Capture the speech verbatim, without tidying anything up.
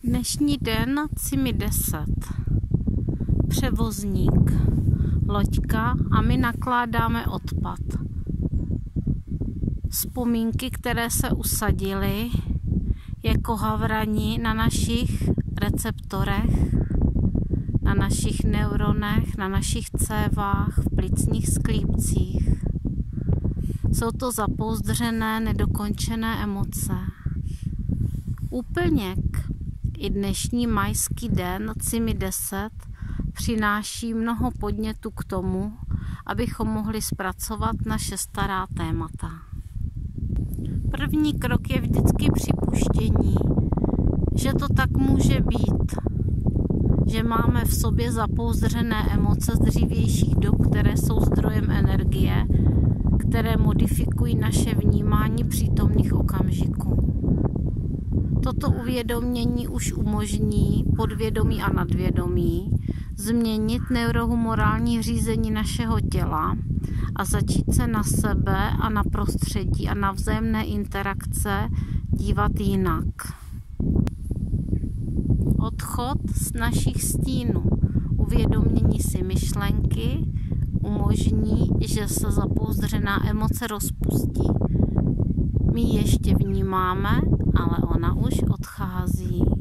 Dnešní den Cimi deset. Převozník, loďka a my nakládáme odpad. Vzpomínky, které se usadily jako havrani na našich receptorech, na našich neuronech, na našich cévách, v plicních sklípcích. Jsou to zapouzdřené, nedokončené emoce. Úplněk i dnešní majský den Cimi deset přináší mnoho podnětů k tomu, abychom mohli zpracovat naše stará témata. První krok je vždycky připuštění, že to tak může být, že máme v sobě zapouzdřené emoce z dřívějších dob, které jsou zdrojem energie, které modifikují naše vnímání přítomných okamžiků. Toto uvědomění už umožní podvědomí a nadvědomí změnit neurohumorální řízení našeho těla a začít se na sebe a na prostředí a na vzájemné interakce dívat jinak. Odchod z našich stínů, uvědomění si myšlenky umožní, že se zapouzdřená emoce rozpustí. My ji ještě vnímáme, ale ona už odchází.